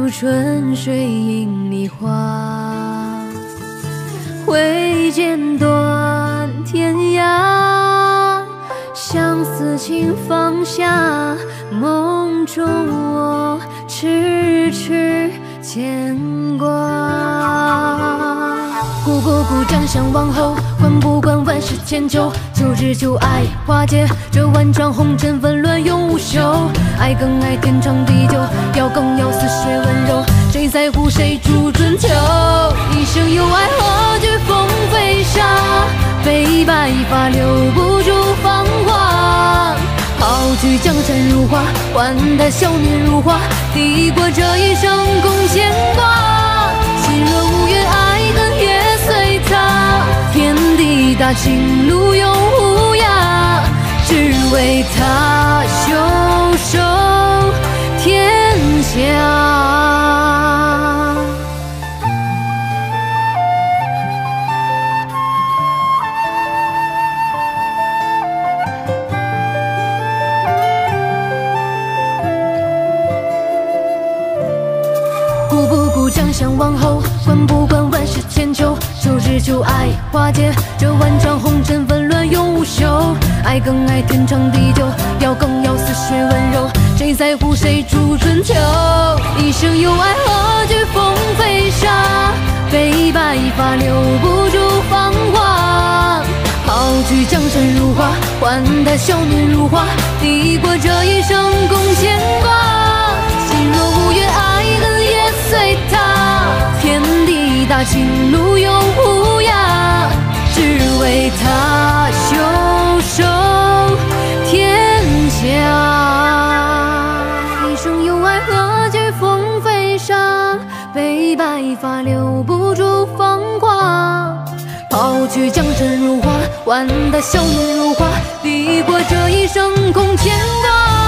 如春水映梨花，挥剑断天涯。相思情放下，梦中我痴痴牵挂。故国故将相望后，管不管万世千秋。旧知旧爱化解，这万丈红尘纷乱永无休。爱更爱天长地久，要更要似水温柔。谁在乎谁主春秋？一生有爱何惧风飞沙？悲白发留不住芳华。抛去江山如画，换他笑面如花。抵过这一生共牵挂。心若无缘，爱恨也随他。天地大，情路永无涯。只为他袖手天下。将相望后，管不管万世千秋。旧知旧爱化解，这万丈红尘纷乱永无休。爱更爱天长地久，要更要似水温柔。谁在乎谁主春秋？一生有爱何惧风飞沙？悲白发留不住芳华。抛去江山如画，换他笑面如花。抵过这一生共牵挂。心若无缘，爱恨也随他。天地大，情路永无涯。只为他袖手天下。一生有爱何惧风飞沙？悲白发留不住芳华。抛去江山如画，换他笑面如花。抵过这一生共牵挂。